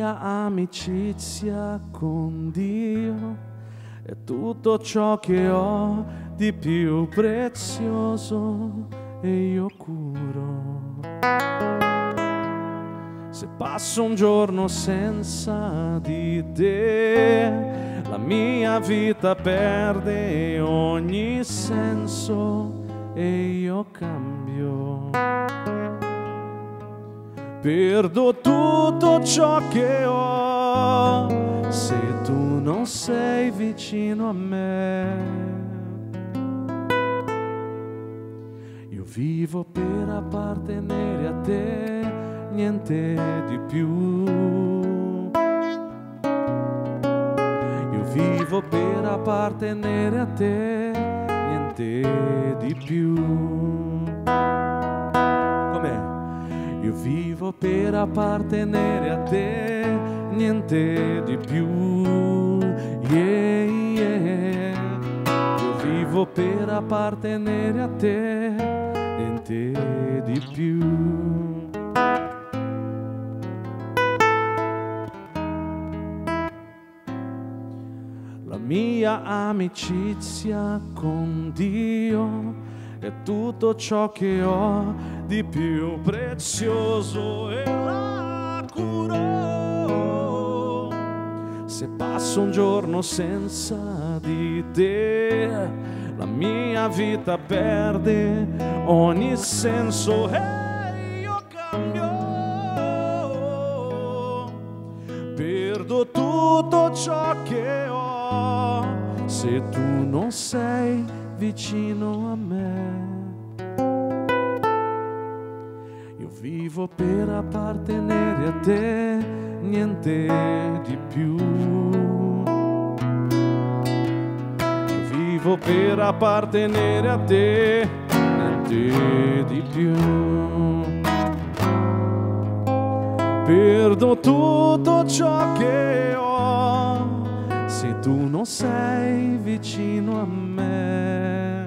mia amicizia con Dio è tutto ciò che ho di più prezioso e io curo. Se passo un giorno senza di te, la mia vita perde ogni senso e io cambio. Perdo tutto ciò che ho se tu non sei vicino a me. Io vivo per appartenere a te, niente di più. Io vivo per appartenere a te, niente di più. Com'è? Io vivo per appartenere a te, niente di più. Yeah, yeah. Io vivo per appartenere a te, niente di più. La mia amicizia con Dio è tutto ciò che ho di più prezioso e la curo. Se passo un giorno senza di te, la mia vita perde ogni senso e io cambio. Perdo tutto ciò che ho se tu non sei vicino a me. Io vivo per appartenere a te, niente di più. Io vivo per appartenere a te, niente di più. Perdo tutto ciò che ho se tu non sei vicino a me.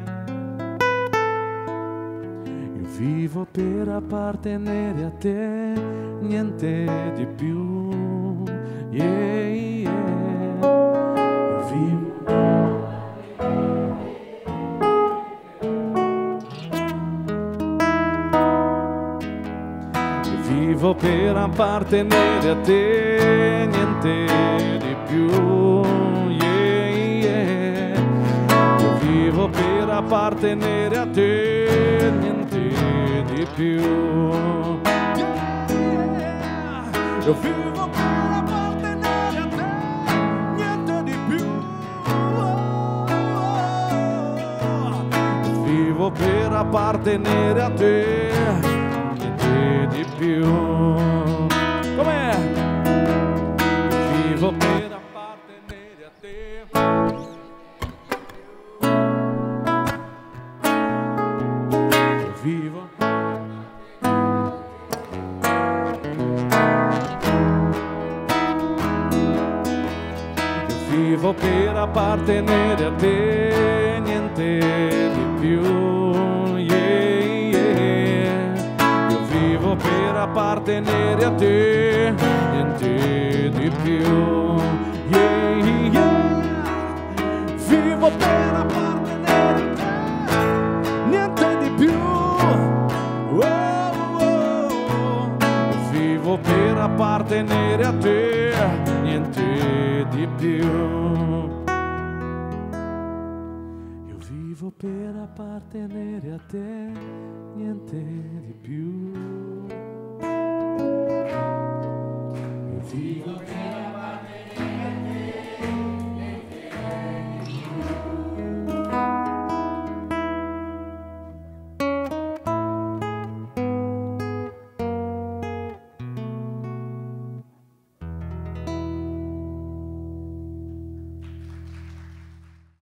Io vivo per appartenere a te, niente di più. Yeah, yeah. Io vivo. Io vivo per appartenere a te, niente di più. Vivo per appartenere a te, niente di più. Io vivo per appartenere a te, niente di più. Io vivo per appartenere a te, niente di più. Com'è? Io vivo per appartenere a te. Vivo. Io vivo per appartenere a te, niente di più. Yeah, yeah. Io vivo per appartenere a te, niente di più. Yeah, yeah. Vivo per appartenere a te, niente di più. Vivo per appartenere a te, niente di più. Io vivo per appartenere a te, niente di più. Io vivo per